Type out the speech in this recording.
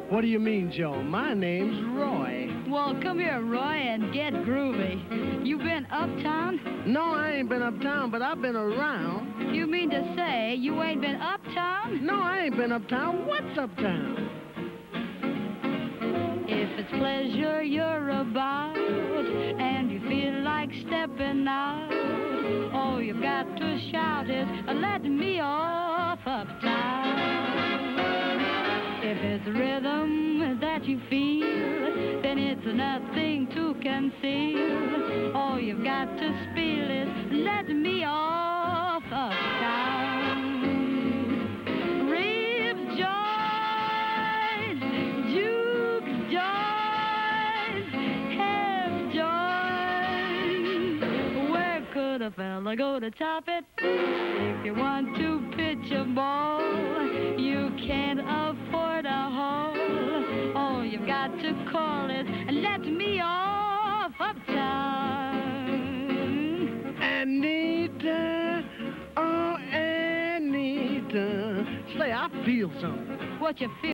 What do you mean, Joe? My name's Roy. Well, come here, Roy, and get groovy. You been uptown? No, I ain't been uptown, but I've been around. You mean to say you ain't been uptown? No, I ain't been uptown. What's uptown? If it's pleasure you're about and you feel like stepping out, all you've got to shout is, let me off uptown. If it's rhythm that you feel, then it's nothing to conceal. All you've got to spiel is, let me off uptown. Ribs joints, juke joints, hip joints. Where could a fella go to top it? If you want to pitch a ball, you can't afford a hall. All you've got to call is, let me off uptown. Anita, oh, Anita. Say, I feel something. What you feel?